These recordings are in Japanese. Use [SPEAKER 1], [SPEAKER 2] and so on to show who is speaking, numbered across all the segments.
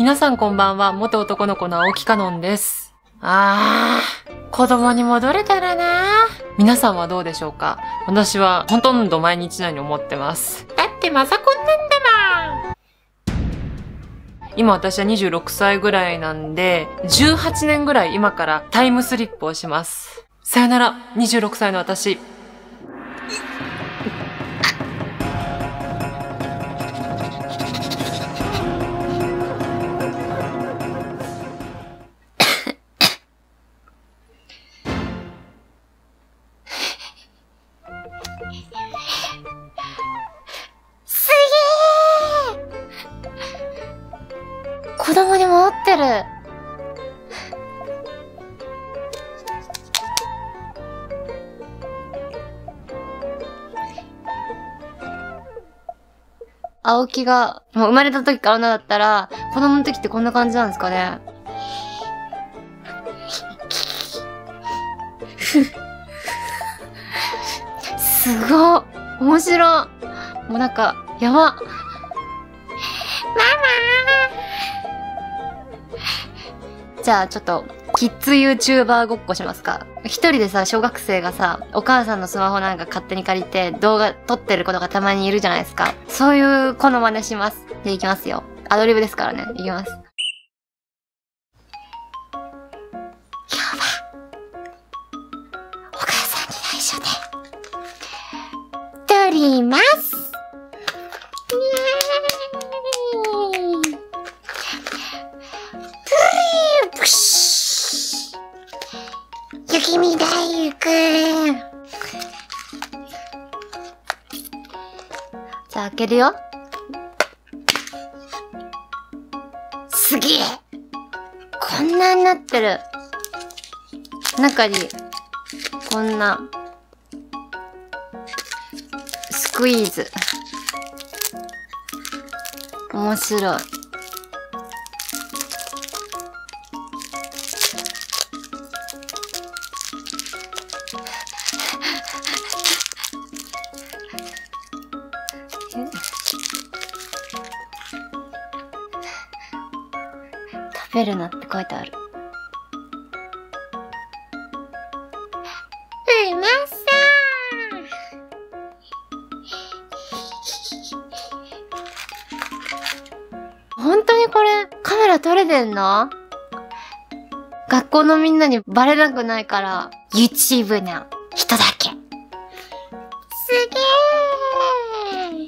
[SPEAKER 1] 皆さんこんばんは、元男の子の青木かのんです。子供に戻れたらな。皆さんはどうでしょうか？私はほとんど毎日のように思ってます。だってマザコンなんだもん。今私は26歳ぐらいなんで、18年ぐらい今からタイムスリップをします。さよなら、26歳の私。
[SPEAKER 2] 子供に戻ってる。青木が、もう生まれた時から女だったら、子供の時ってこんな感じなんですかね。すごい。面白い。もうなんか、やば。ママじゃあちょっと、キッズ YouTuber ごっこしますか。一人でさ、小学生がさ、お母さんのスマホなんか勝手に借りて動画撮ってる子とかたまにいるじゃないですか。そういう子の真似します。で、いきますよ。アドリブですからね。いきます。今日は、お母さんに内緒で、撮ります。雪見大福。じゃあ開けるよ。すげえ。こんなになってる。中に、こんな、スクイーズ。面白い。食べるなって書いてある。うまそう本当にこれカメラ撮れてんの？学校のみんなにバレなくないから YouTube な人だけ。すげー。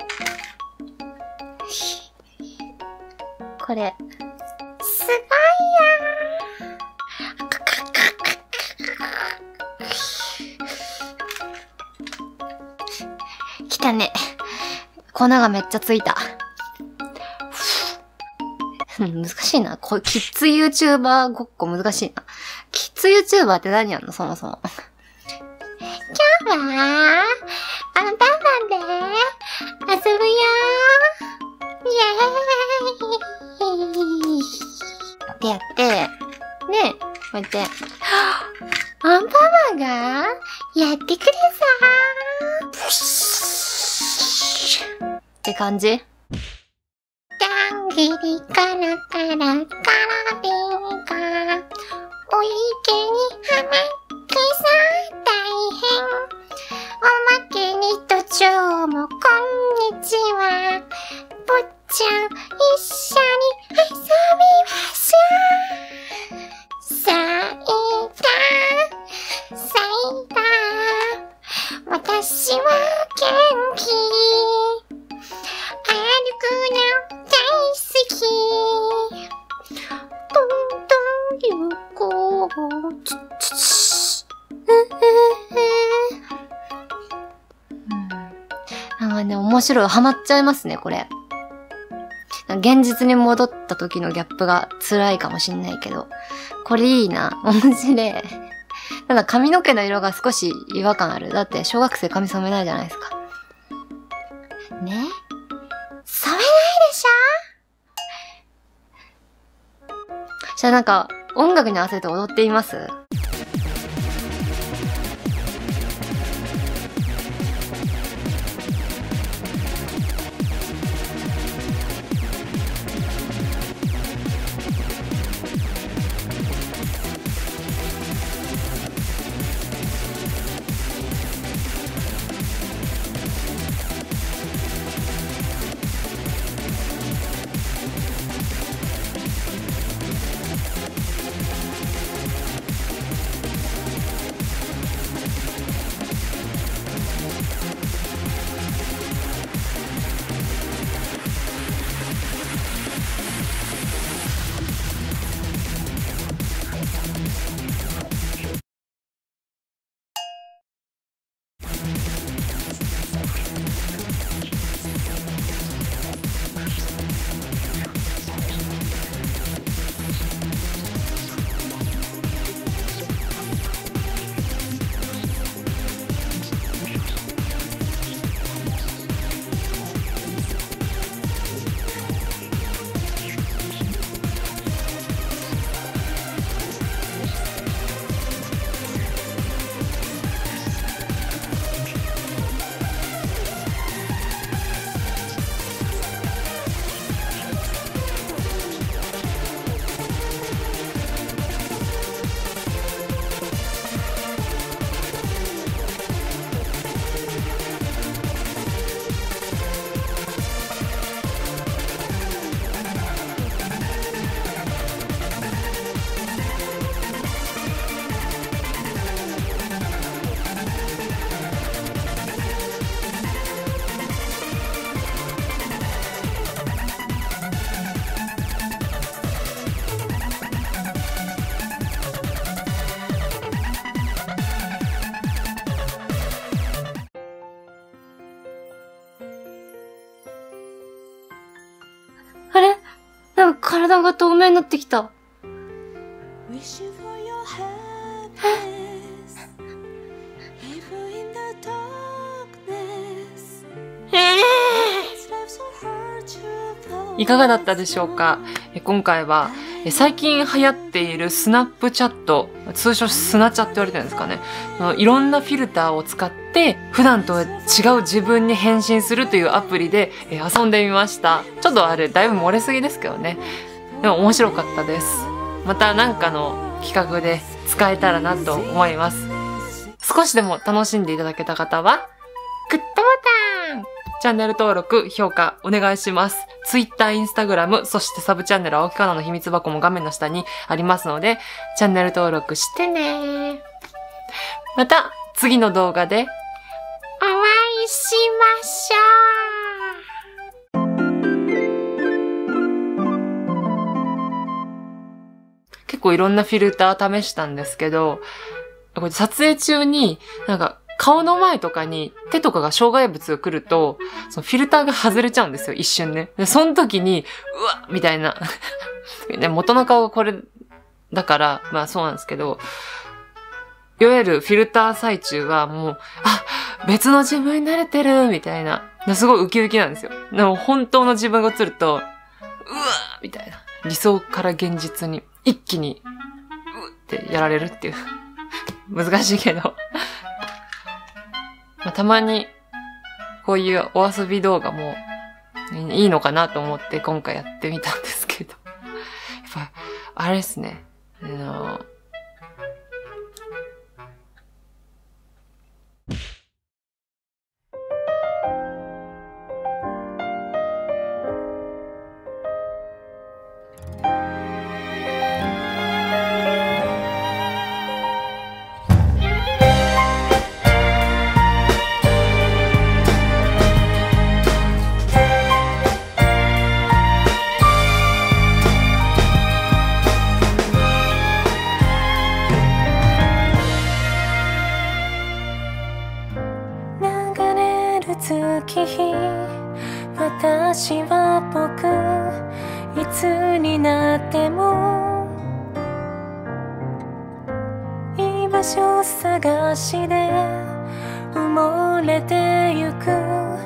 [SPEAKER 2] これすごいよー。来たね。粉がめっちゃついた。難しいな。これキッズ YouTuber ごっこ難しいな。キッズ YouTuber って何やんのそもそも。今日は、アンパンマンで遊ぶよー。イエーイってやって、で、こうやって、アンパンマンがやってくるさーって感じ。どんぐりカラカラカラビンがお池にはまってさ大変おまけにとちょうもこんにちはぽっちゃん一緒に遊びましょうさいださいだ私は元気歩くの大好きどんどん行こうなんかね、面白い。ハマっちゃいますね、これ。現実に戻った時のギャップが辛いかもしんないけど。これいいな。面白い。ただ髪の毛の色が少し違和感ある。だって小学生髪染めないじゃないですか。ね？染めないでしょ？じゃあなんか音楽に合わせて踊っています？
[SPEAKER 3] 体が透明になってきた。
[SPEAKER 1] いかがだったでしょうか？今回は最近流行っているスナップチャット、通称スナチャって言われてるんですかね。いろんなフィルターを使って普段とは違う自分に変身するというアプリで遊んでみました。ちょっとあれだいぶ漏れすぎですけどね。でも面白かったです。また何かの企画で使えたらなと思います。少しでも楽しんでいただけた方はグッドボタン、チャンネル登録、評価お願いします。Twitter、Instagram、そしてサブチャンネル青木かなの秘密箱も画面の下にありますので、チャンネル登録してね。また次の動画で
[SPEAKER 2] お会いしましょ
[SPEAKER 1] う。結構いろんなフィルター試したんですけど、これ撮影中になんか顔の前とかに手とかが障害物が来ると、そのフィルターが外れちゃうんですよ、一瞬ね。で、その時に、うわっみたいな。ね、元の顔がこれだから、まあそうなんですけど、いわゆるフィルター最中はもう、別の自分に慣れてるみたいな。すごいウキウキなんですよ。でも本当の自分が映ると、うわーみたいな。理想から現実に一気に、うってやられるっていう。難しいけど。たまに、こういうお遊び動画もいいのかなと思って今回やってみたんですけど。やっぱ、あれですね。
[SPEAKER 3] 月日、私は僕、いつになっても居場所探しで埋もれてゆく